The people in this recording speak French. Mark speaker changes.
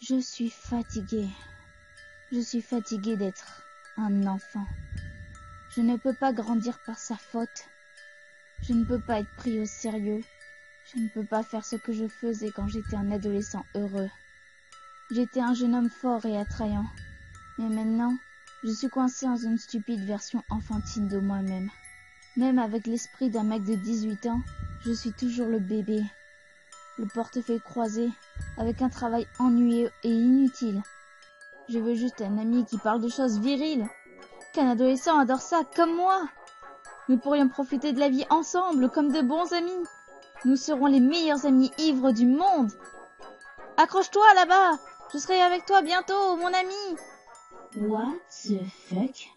Speaker 1: Je suis fatiguée. Je suis fatiguée d'être un enfant. Je ne peux pas grandir par sa faute. Je ne peux pas être pris au sérieux. Je ne peux pas faire ce que je faisais quand j'étais un adolescent heureux. J'étais un jeune homme fort et attrayant. Mais maintenant, je suis coincée dans une stupide version enfantine de moi-même. Même avec l'esprit d'un mec de 18 ans, je suis toujours le bébé. Le portefeuille croisé, avec un travail ennuyeux et inutile. Je veux juste un ami qui parle de choses viriles. Qu'un adolescent adore ça, comme moi. Nous pourrions profiter de la vie ensemble, comme de bons amis. Nous serons les meilleurs amis ivres du monde. Accroche-toi là-bas, je serai avec toi bientôt, mon ami.
Speaker 2: What the fuck?